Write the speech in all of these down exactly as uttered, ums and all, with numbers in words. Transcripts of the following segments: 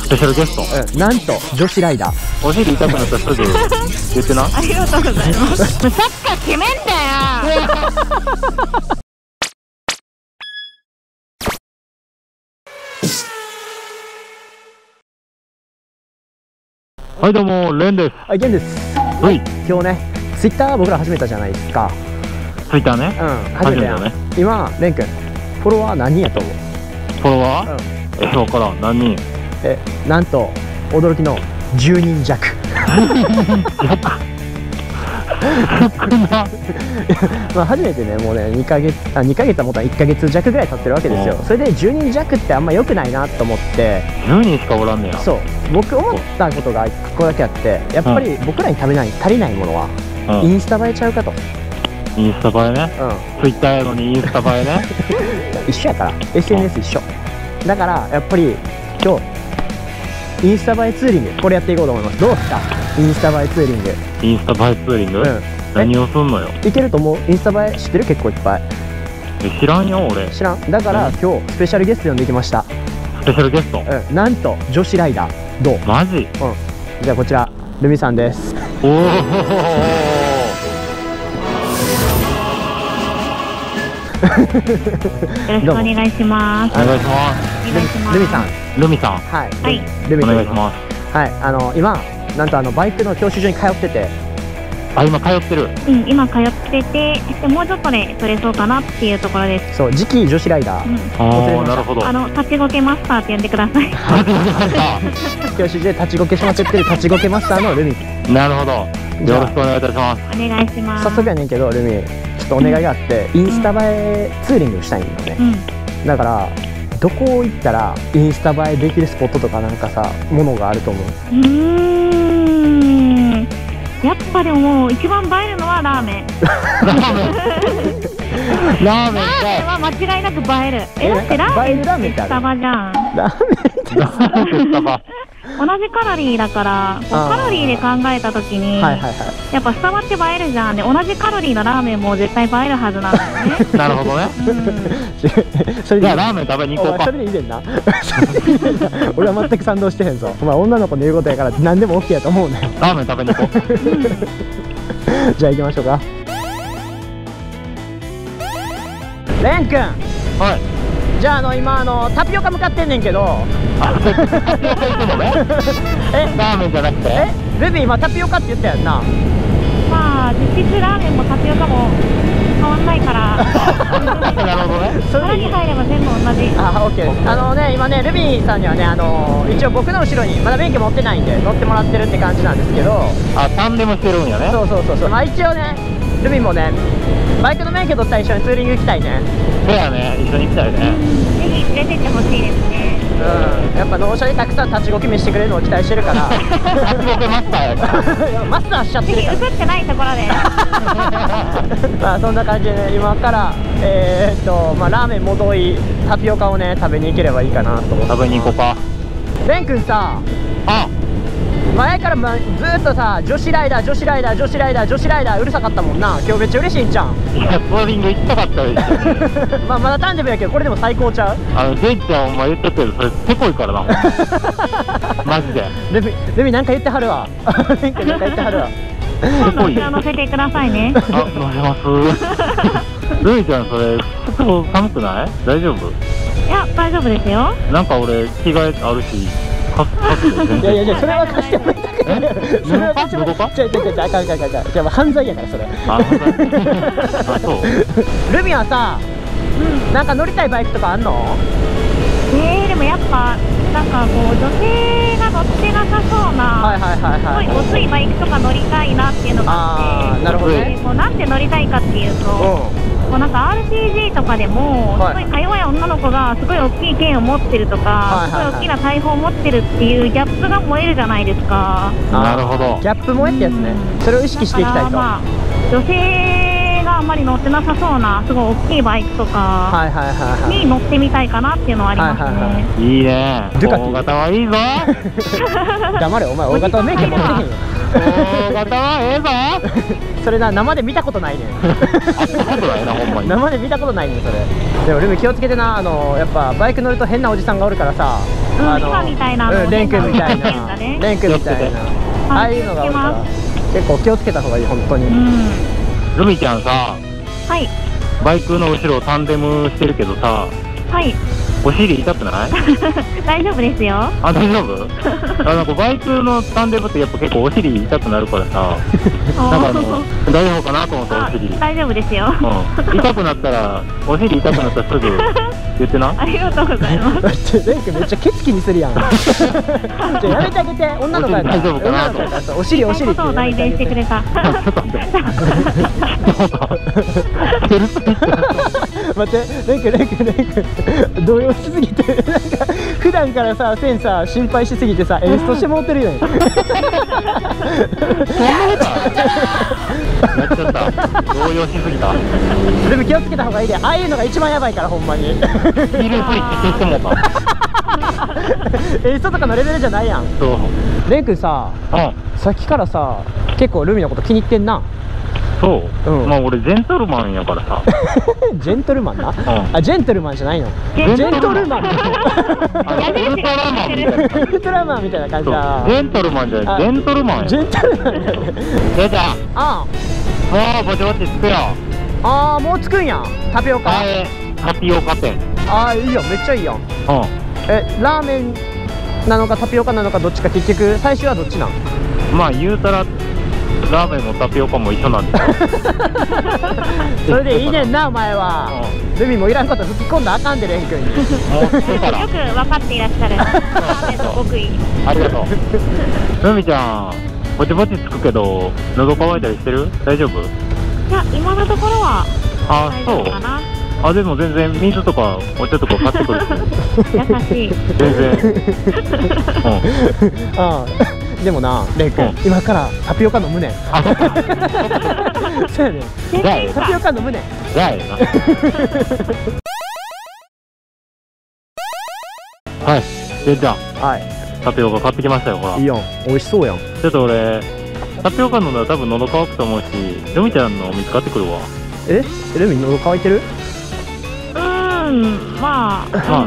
スペシャルゲスト。 うん、なんと女子ライダー。 お尻痛くなったらすぐ言ってな。 ありがとうございます。サッカー決めんだよ。 はいどうも、レンです。 はい、ゲンです。 はい。 今日ね、ツイッター僕ら始めたじゃないですか。 ツイッターね。 うん、始めたやん。 ね、 今、レン君、フォロワー何人やと思う？ フォロワー？うん、え、わからん。何人？ え、なんと驚きのじゅうにん弱。まあ初めてね、もうねにかげつ、あにかげつはもっといっかげつ弱ぐらい経ってるわけですよ。それでじゅうにん弱ってあんま良くないなと思って。 じゅうにんしかおらんねや。そう、 僕思ったことがいっこだけあって、やっぱり僕らに食べない足りないものは、うん、インスタ映えちゃうかと。 インスタ映えね。うん、ツイッターやのにインスタ映えね。 一緒やから、 エスエヌエス 一緒だから、やっぱり今日インスタ映えツーリング、これやっていこうと思います。どうですか、インスタ映えツーリング。 インスタ映えツーリング、うん、何をすんのよ。いけると思う？インスタ映え知ってる？結構いっぱい。 え、知らんよ俺。知らん。 だから、うん、今日スペシャルゲスト呼んできました。 スペシャルゲスト、 うん、なんと女子ライダー。どう？ マジ？うん。 じゃあこちらルミさんです。おお。 よろしくお願いします。 お願いします。 ルミさん。 ルミさん。 はい。 はい。 ルミさん。 お願いします。 はい。あの今なんとあのバイクの教習所に通ってて。 あ、今通ってる。 うん、今通ってて、でもうちょっとで取れそうかなっていうところです。 そう、次期女子ライダー。 ああ、なるほど。 あの立ちごけマスターって呼んでください。 教習所で立ちごけしまくってる立ちごけマスターのルミ。 なるほど。よろしくお願いいたします。 お願いします。 早速やねんけどルミ。お願いがあって、インスタ映えツーリングしたいんだよね、うん、だからどこ行ったらインスタ映えできるスポットとかなんかさ、ものがあると思う？ うーん、やっぱでももう一番映えるのはラーメン。ラーメンラーメンは間違いなく映える。え、だってラーメンってスタバじゃん。 ラーメンってスタバ同じカロリーだから、カロリーで考えたときに、やっぱスタバって映えるじゃん。で、同じカロリーのラーメンも絶対映えるはずなんだよね。 なるほどね。それじゃあラーメン食べに行こうか。 それでいいねんな。俺は全く賛同してへんぞ。お前女の子の言うことやから何でも OK やと思うんだよ。 ラーメン食べに行こう。 じゃあ行きましょうか。レン君。 はい。 じゃあ、あの今あのタピオカ向かってんねんけど。 タピオカ行くのね。え、ラーメンじゃなくて？ え、ルビー今タピオカって言ったやんな。 まあ実質ラーメンもタピオカも変わんないから。なるほどね。 腹に入れば全部同じ。 あ、オッケーです。あのね、今ねルビーさんにはね、あの一応僕の後ろにまだ免許持ってないんで乗ってもらってるって感じなんですけど。 あ、タンデムしてるんやね。 そうそうそうそう。まあ一応ね、ルビーもねバイクの免許取ったら一緒にツーリング行きたいね。 そうやね、一緒に行きたいね。 ぜひ連れてってほしいですね。 うん、やっぱ納車にたくさん立ちごき見してくれるのを期待してるから。 立ちごけマスターやから。 マスターしちゃってるから。 ぜひ映ってないところで。 まあそんな感じでね、今からえー、っとまあラーメンもどいタピオカをね食べに行ければいいかなと思って。 食べに行こうか。 レン君さ。あ。前から、ま、ずっとさ、女子ライダー女子ライダー女子ライダー女子ライダーうるさかったもんな。今日めっちゃ嬉しいんじゃん。 いや、ツーリング行きたかったよ。 まあまだ誕生日やけどこれでも最高ちゃう？ あのデイちゃんお前言ってたけどそれせこいからな。マジでルミルミなんか言ってはるわ。レン君なんか言ってはるわ。 今度こちら乗せてくださいね。 あ、乗せます。ルミちゃんそれ服装寒くない？大丈夫？ いや、大丈夫ですよ。 なんか俺着替えあるし。いやいやいや、それは貸してもらいたくない。それは貸してもらいたくない。違う違う違う、あかんあかんあかん。じゃあ犯罪やからそれ。あ、そう。ルミはさ、なんか乗りたいバイクとかあんの？ えー、でもやっぱなんかこう女性が乗ってなさそうな、はいはいはいはい、すごいごついバイクとか乗りたいなっていうのがあって。あ、なるほどね。もうなんで乗りたいかっていうと。もうなんか アールピージー とかでもすごいか弱い女の子がすごい大きい剣を持ってるとか、すごい大きな大砲を持ってるっていうギャップが燃えるじゃないですか。 なるほど。 ギャップ燃えってやつね。それを意識していきたいと。まあ女性があんまり乗ってなさそうなすごい大きいバイクとかに乗ってみたいかなっていうのはありますね。 いいね。大型はいいぞ。 黙れお前、大型は免許持ってへんよ。 大型はええぞ。 それな、生で見たことないねん。生で見たことないねんそれ。でもルミ気をつけてな。あのやっぱバイク乗ると変なおじさんがおるからさ。 あの今みたいな、 レン君みたいな、レン君みたいな、ああいうのが多いから結構気をつけた方がいい、本当に。 ルミちゃんさ、 はい、 バイクの後ろタンデムしてるけどさ、 はい、 お尻痛くない？ 大丈夫ですよ。 あ、大丈夫？あ、なんかバイクのタンデムってやっぱ結構お尻痛くなるからさ、なんかあの大丈夫かなと思ったお尻。 大丈夫ですよ。 うん、痛くなったら、お尻痛くなったらすぐ言ってな。 ありがとうございます。 だってレン君めっちゃケツ気にするやん。じゃあやめてあげて、女の子やから。 大丈夫かなと思って。 お尻お尻ってことを代弁してくれた。 ちょっと待って。 待って、レン君レン君レン君動揺しすぎて、なんか普段からさ、センサー心配しすぎてさ、エンストしてもうてるよね。 やっちゃった。動揺しすぎた。 でも気をつけた方がいいで、ああいうのが一番やばいから、ほんまに。 ヒールフリックしてもうた。 エンストとかのレベルじゃないやん。 そう。 レン君さ、さっきからさ、結構ルミのこと気に入ってんな。 そう、うん、まあ俺ジェントルマンやからさ。 ジェントルマンな、うん、あ、ジェントルマンじゃないの、 ジェントルマン。 ウルトラマンみたいな、ウルトラマンみたいな感じだ。 ジェントルマンじゃない、ジェントルマンや。 ジェントルマンやね。 じゃじゃああ、もうぼちぼちつくよ。 ああ、もうつくんや。タピオカ、 タピオカ店。 ああ、いいよ、めっちゃいいやん。うん、え、ラーメンなのかタピオカなのかどっちか、結局最初はどっちなん？ まあ言うたらラーメンもタピオカも一緒なんで。 それでいいねんな、お前は。ルミもいらんこと吹き込んだらあかんで、レン君に。よく分かっていらっしゃる。ラーメンの極意。 ありがとう。ルミちゃん、ぼちぼちつくけど喉乾いたりしてる？大丈夫？ いや、今のところは大丈夫かな。 あ、でも全然水とかお茶とか買ってくる。 優しい。 全然。 ああ、でもな、レイ君、今からタピオカ飲むねん。そうやねん。タピオカ飲むねん。 じゃあええな。はい、じゃじゃあ、はい、タピオカ買ってきましたよ、ほら。 いいやん、美味しそうやん。 ちょっと俺、タピオカ飲んだら多分喉乾くと思うし、ルミちゃんのお水買ってくるわ。 え、ルミ喉乾いてる？ うん、まあ、うん、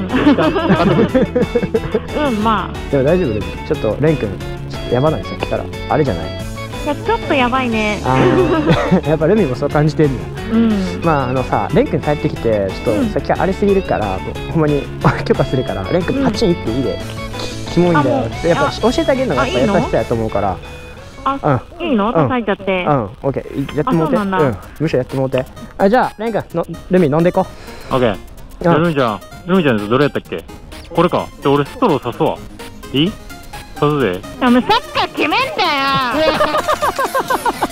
うん、まあ。 でも大丈夫です。ちょっとレン君、やばないさっきからあれじゃない？ いや、ちょっとやばいね。 やっぱルミもそう感じてんの。 うん。 まああのさ、レン君帰ってきてちょっとさっきから荒れすぎるから、もうほんまに許可するから、レン君パチンいっていいで。キモいんだよ。やっぱ教えてあげるのがやっぱ優しさやと思うから。 あ、いいの？叩いちゃって。 うん、オッケー、やってもうて。うん、むしろやってもうて。あ、じゃあレン君のルミ飲んでいこう。オッケー。じゃあルミちゃん、ルミちゃんのどれやったっけ？これか。じゃあ俺ストロー刺すわ。いい？刺すで。 でもさっきから決めんだよ。